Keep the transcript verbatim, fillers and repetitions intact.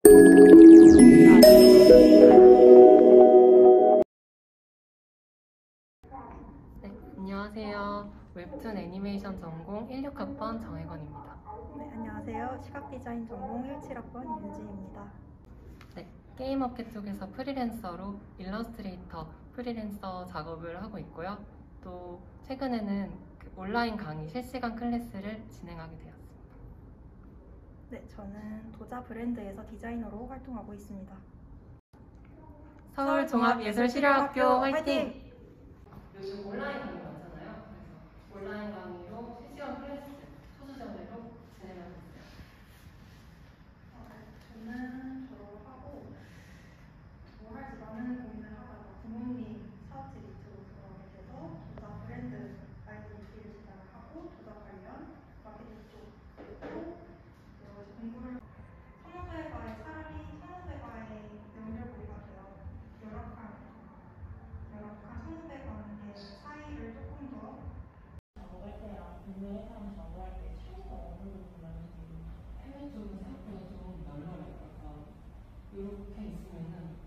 네, 안녕하세요. 웹툰 애니메이션 전공 일육 학번 정혜건입니다. 네, 안녕하세요. 시각디자인 전공 일칠 학번 윤지입니다. 네, 게임업계 쪽에서 프리랜서로 일러스트레이터 프리랜서 작업을 하고 있고요. 또 최근에는 그 온라인 강의 실시간 클래스를 진행하게 되었습니다. 네, 저는 도자 브랜드에서 디자이너로 활동하고 있습니다. 서울종합예술실용학교 화이팅! 요즘 온라인 강의 많잖아요. 그래서 온라인 강의로 실시간 클래스 소수정예로 진행하고 있어요. 저는 졸업을 하고 뭐 할지 많은 고민을 하다가 부모님 사업체 밑으로 들어가게 돼서 도자 브랜드 아이덴티티를 제작을 하고 도자 관련 마케팅 쪽으로 공부를 성형외과의 차라리 성형외과의 연결고리가 되어 열악한 열악한 성형외과의 사이를 조금 더 작업할 때랑 국내 회사랑 작업할 때 차이가 어느 정도 나는지. 해외 쪽은 생각보다 좀 널널해요. 약간 이렇게 있으면은